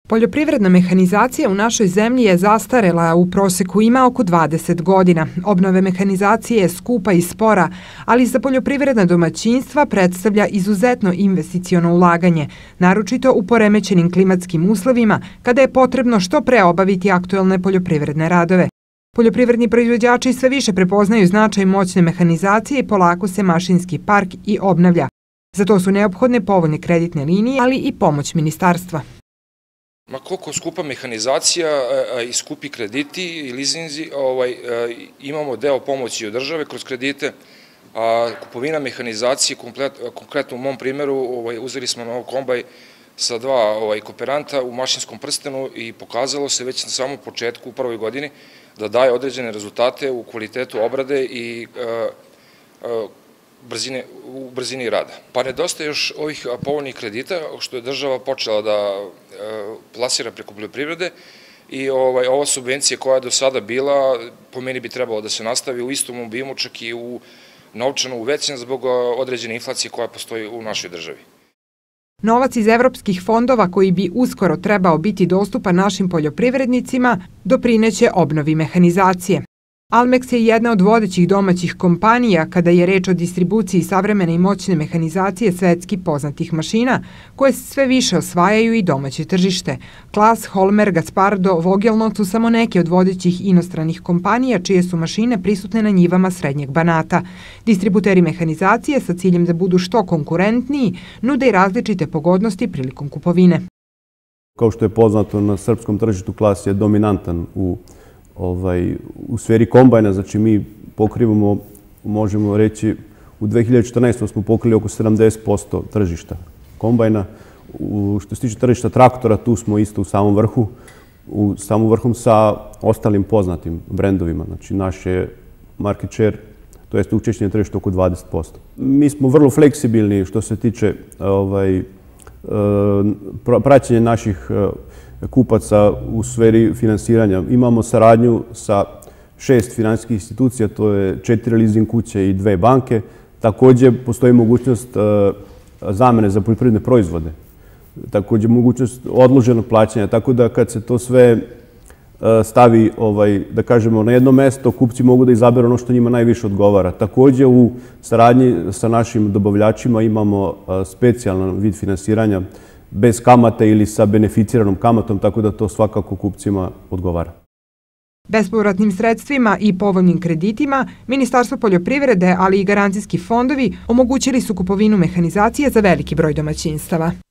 Poljoprivredna mehanizacija u našoj zemlji je zastarela, u proseku ima oko 20 godina. Obnova mehanizacije je skupa i spora, ali za poljoprivredna domaćinstva predstavlja izuzetno investiciono ulaganje, naročito u poremećenim klimatskim uslovima, kada je potrebno što pre obaviti aktuelne poljoprivredne radove. Poljoprivredni proizvođači sve više prepoznaju značaj moćne mehanizacije i polako se mašinski park i obnavlja. Za to su neophodne povoljne kreditne linije, ali i pomoć ministarstva. Ma koliko skupa mehanizacija i skupi krediti i lizinzi, imamo deo pomoći od države kroz kredite, a kupovina mehanizacije, konkretno u mom primjeru, uzeli smo nov kombaj sa dva kooperanta u mašinskom prstenu i pokazalo se već na samom početku u prvoj godini da daje određene rezultate u kvalitetu obrade i u brzini rada. Pa nedostaje još ovih povoljnih kredita, što je država počela da plasira preko poljoprivrede i ova subvencija koja je do sada bila, po meni bi trebalo da se nastavi u istom obimu, čak i u novčano uvećan zbog određene inflacije koja postoji u našoj državi. Novac iz evropskih fondova koji bi uskoro trebao biti dostupan našim poljoprivrednicima doprineće obnovi mehanizacije. Almex je jedna od vodećih domaćih kompanija kada je reč o distribuciji savremene i moćne mehanizacije svetski poznatih mašina, koje sve više osvajaju i domaće tržište. Klas, Holmer, Gaspardo, Vogelnot su samo neke od vodećih inostranih kompanija čije su mašine prisutne na njivama srednjeg Banata. Distributeri mehanizacije sa ciljem da budu što konkurentniji nude i različite pogodnosti prilikom kupovine. Kao što je poznato, na srpskom tržištu Klas je dominantan u sferi kombajna, znači mi pokrivamo, možemo reći, u 2014. smo pokrili oko 70% tržišta kombajna. Što se tiče tržišta traktora, tu smo isto u samom vrhu sa ostalim poznatim brendovima. Znači naš je market share, to jest učešće na tržištu oko 20%. Mi smo vrlo fleksibilni što se tiče praćenja naših kupaca u sferi finansiranja. Imamo saradnju sa 6 finansijskih institucija, to je 4 leasing kuće i 2 banke. Također postoji mogućnost zamene za poljoprivredne proizvode. Također mogućnost odloženog plaćanja, tako da kad se to sve stavi, da kažemo, na jedno mesto, kupci mogu da izaberu ono što njima najviše odgovara. Također u saradnji sa našim dobavljačima imamo specijalan vid finansiranja bez kamate ili sa beneficiranom kamatom, tako da to svakako kupcima odgovara. Bespovratnim sredstvima i povoljnim kreditima Ministarstvo poljoprivrede, ali i garancijski fondovi omogućili su kupovinu mehanizacije za veliki broj domaćinstava.